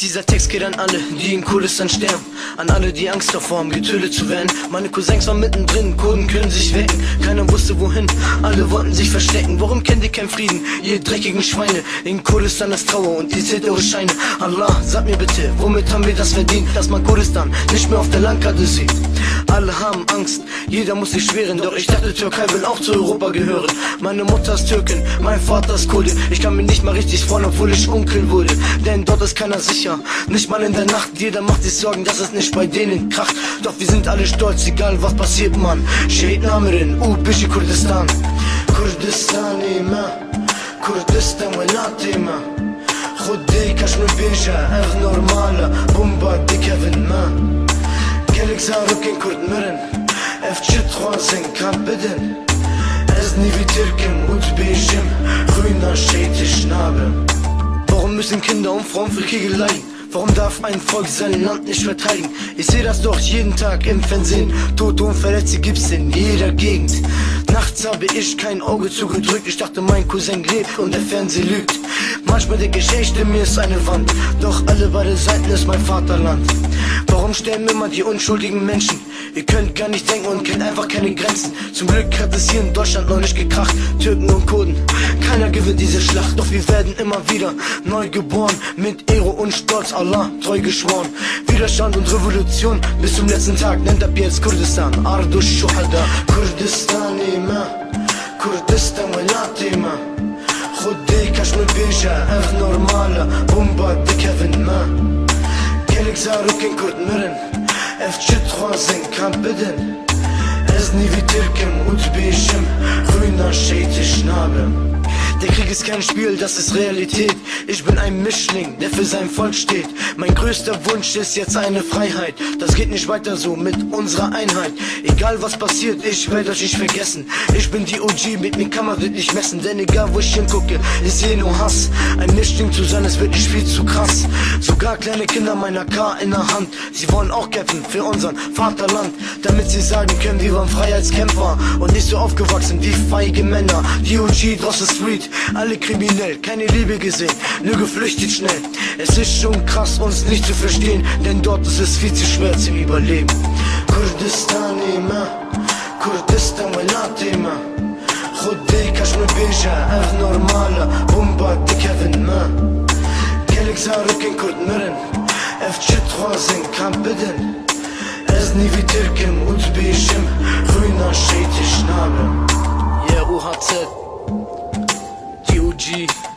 Dieser Text geht an alle, die in Kurdistan sterben, an alle, die Angst davor haben, getötet zu werden. Meine Cousins waren mittendrin, Kurden können sich wecken, keiner wusste wohin, alle wollten sich verstecken. Warum kennt ihr keinen Frieden, ihr dreckigen Schweine? In Kurdistan ist Trauer und ihr zählt eure Scheine. Allah, sag mir bitte, womit haben wir das verdient, dass man Kurdistan nicht mehr auf der Landkarte sieht? Alle haben Angst, jeder muss sich schweren, doch ich dachte, Türkei will auch zu Europa gehören. Meine Mutter ist Türkin, mein Vater ist Kurde, ich kann mir nicht mal richtig freuen, obwohl ich Onkel wurde. Denn dort ist keiner sicher, nicht mal in der Nacht, jeder macht sich Sorgen, dass es nicht bei denen kracht. Doch wir sind alle stolz, egal was passiert, man. Shahid Namirin, bishi Kurdistan. Kurdistan ima, Kurdistan welatima. خدي كاش من بيجا اغ نورمالا بومبا دي كيفن ما قالك زاروكين كرد مرن افتشي تخوازن كان بدن ازني في تركم وتبيجم خوينا شيت شنابم. Warum müssen Kinder und Frauen für Kriege leiden? Warum darf ein Volk sein Land nicht verteidigen? Ich sehe das doch jeden Tag im Fernsehen. Tote und Verletzte gibt's in jeder Gegend. Nachts habe ich kein Auge zugedrückt. Ich dachte, mein Cousin lebt und der Fernseher lügt. Manchmal denke ich echt, in mir ist eine Wand. Doch alle beide Seiten ist mein Vaterland. Warum sterben immer die unschuldigen Menschen? Ihr könnt gar nicht denken und kennt einfach keine Grenzen. Zum Glück hat es hier in Deutschland noch nicht gekracht. Türken und Kurden, keiner gewinnt diese Schlacht. Doch wir werden immer wieder neu geboren. Mit Ehre und Stolz, Allah treu geschworen. Widerstand und Revolution bis zum letzten Tag. Nennt ab jetzt Kurdistan, Ardu Shuhada. Kurdistan ima, Kurdistan welatima. خدي كاش من بيجا اغ نورمالا بومبا دي كيفن ما قالك زاروكين كرد مرن افتشي تخوازن كان بدن ازني في تركم وتبيجم خوينا شيت شنابم. Der Krieg ist kein Spiel, das ist Realität. Ich bin ein Mischling, der für sein Volk steht. Mein größter Wunsch ist jetzt eine Freiheit. Das geht nicht weiter so mit unserer Einheit. Egal was passiert, ich werde euch nicht vergessen. Ich bin die OG, mit mir kann man wirklich messen. Denn egal wo ich hingucke, ich sehe nur Hass. Ein Mischling zu sein ist wirklich viel zu krass. Sogar kleine Kinder meiner K in der Hand. Sie wollen auch kämpfen für unseren Vaterland. Damit sie sagen können, wir waren Freiheitskämpfer und nicht so aufgewachsen wie feige Männer. Die OG draußen Street, alle kriminell, keine Liebe gesehen, nur geflüchtet schnell. Es ist schon krass, uns nicht zu verstehen, denn dort ist es viel zu schwer zu überleben. Kurdistan ima, Kurdistan welatima. خدي كاش من بيجا اغ نورمالا بومبا دي كيفن ما قالك زاروكين كرد مرن افتشي تخوازن كان بدن ازني في تركم وتبيجم خوينا شيت شنابم. Yeah, UHZ, DOG.